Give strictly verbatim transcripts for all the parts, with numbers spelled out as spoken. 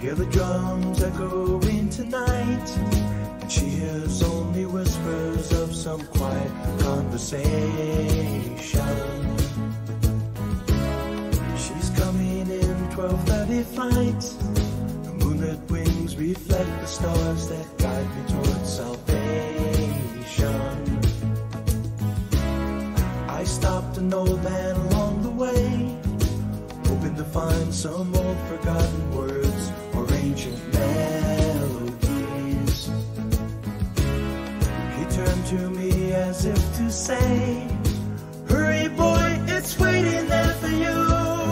hear the drums echoing tonight, and she hears only whispers of some quiet conversation. She's coming in twelve thirty flight. The moonlit wings reflect the stars that guide me towards salvation. I stopped an old man along the way, hoping to find some old forgotten words or ancient melodies. He turned to me as if to say, hurry boy, it's waiting there for you.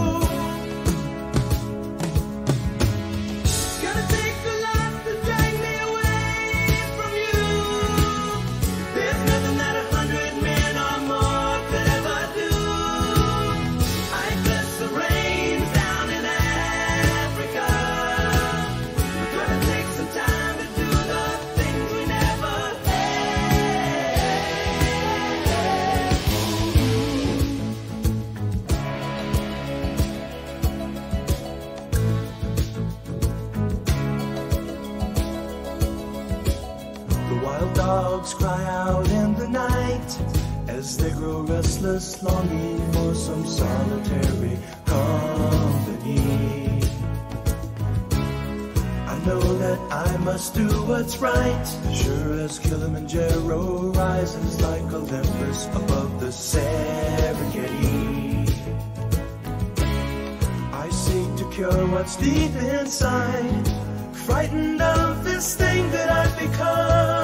Gonna take a lot to drag me away from you. There's nothing that a hundred men or more could ever do. I bless the rains down in Africa. We're gonna take some time to do the things we never The wild dogs cry out in the night as they grow restless, longing for some solitary company. I know that I must do what's right, sure as Kilimanjaro rises like Olympus above the Serengeti. I seek to cure what's deep inside, frightened of this thing that I've become.